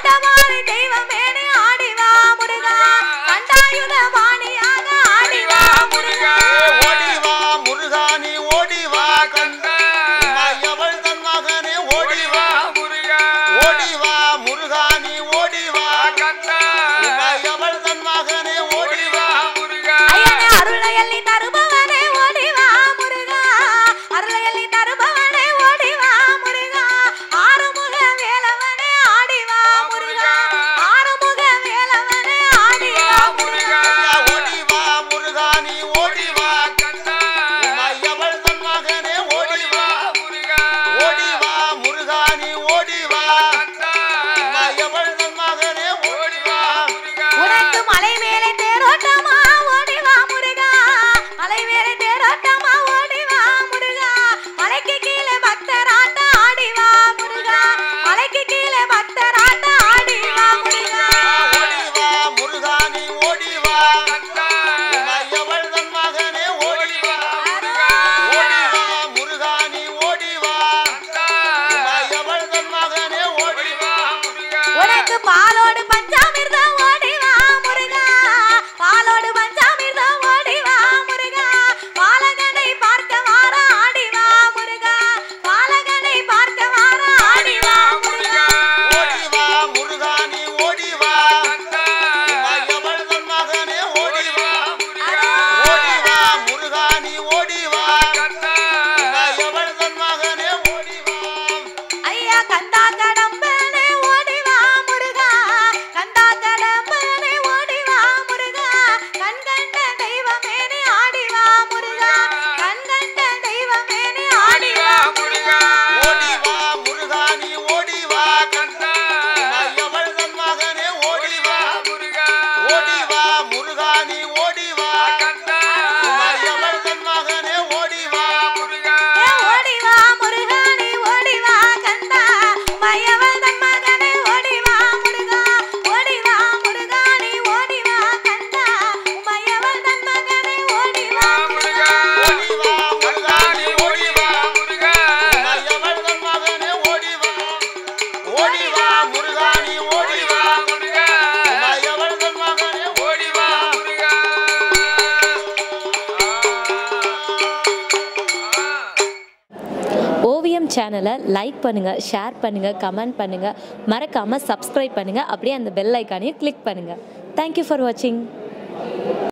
கண்டமானி தெய்வமேனே ஆடிவா முருகா கண்டாயுதமானியாக ஆடிவா முருகா ஓடிவா முருகா நீ ஓடிவா கந்தா உமையவள் தன் மகனே ஓடிவா முருகா ஓடிவா முருகா நீ ஓடிவா கந்தா உமையவள் தன் மகனே ஓடிவா முருகா ஐயனே அருளையள்ளி தருபவனே ஓடிவா முருகா அருளையள்ளி தருபவனே ஓடிவா முருகா ஆறுமுக வேலவனே ஆடிவா முருகா ஆறுமுக வேலவனே ஆடிவா முருகா ஓடிவா முருகா நீ ஓடிவா கந்தா உமையவள் தன் மகனே ஓடிவா முருகா ஓடிவா முருகா நீ ஓடிவா கந்தா உமையவள் தன் மகனே ஓடிவா முருகா உனக்கு மலை மேலே தேரோட்டமா ஓடிவா முருகா மலை மேலே தேரோட்டமா ஓடிவா முருகா மலைக்கு கீழே பக்தராட்ட ஆடிவா முருகா மலைக்கு கீழே பக்தராட்ட ஆடிவா முருகா ஓடிவா முருகா நீ ஓடிவா கந்தா உமையவள் தன் மகனே ஓடிவா முருகா ஓடிவா முருகா நீ ஓடிவா கந்தா உமையவள் தன் மகனே ஓடிவா முருகா உனக்கு பாலோடு பஞ்சாமிர்தம் ஓடிவா முருகா பாலோடு பஞ்சாமிர்தம் ஓடிவா முருகா பாலகனை பார்க்க வார ஆடிவா முருகா பாலகனை பார்க்க வார ஆடிவா முருகா ஓடிவா முருகா நீ ஓடிவா கந்தா உமையவள் தன் மகனே ஓடிவா முருகா ஓடிவா முருகா நீ ஓடிவா கந்தா உமையவள் தன் மகனே ஓடிவா ஐயா கந்தா கடம்பனே ஓடிவா முருகா கந்தா கடம்பனே ஓடிவா முருகா கண்கண்ட தெய்வமேனே ஆடிவா முருகா கண்கண்ட தெய்வமேனே ஆடிவா முருகா ஓடிவா முருகா நீ ஓடிவா கந்தா உமையவள் தன் மகனே ஓடிவா முருகா ஓடிவா முருகா நீ ஓடிவா கந்தா உமையவள் தன் மகனே ஓடிவா முருகா ஓடிவா முருகா நீ ஓடிவா கந்தா உமையவள் தன் மகனே ஓடிவா முருகா ஓடிவா முருகா நீ ஓடிவா கந்தா உமையவள் தன் மகனே ஓடிவா முருகா ஓடிவா முருகா நீ ஓடிவா முருகா உமையவள் தன் மகனே ஓடிவா ஓடிவா முருகா நீ ஓடிவா முருகா உமையவள் தன் மகனே ஓடிவா முருகா ஓவியம் சேனலை லைக் பண்ணுங்கள், ஷேர் பண்ணுங்கள், கமெண்ட் பண்ணுங்கள், மறக்காமல் சப்ஸ்கிரைப் பண்ணுங்கள். அப்படியே அந்த பெல் ஐக்கானையும் கிளிக் பண்ணுங்கள். தேங்க்யூ ஃபார் வாட்சிங்.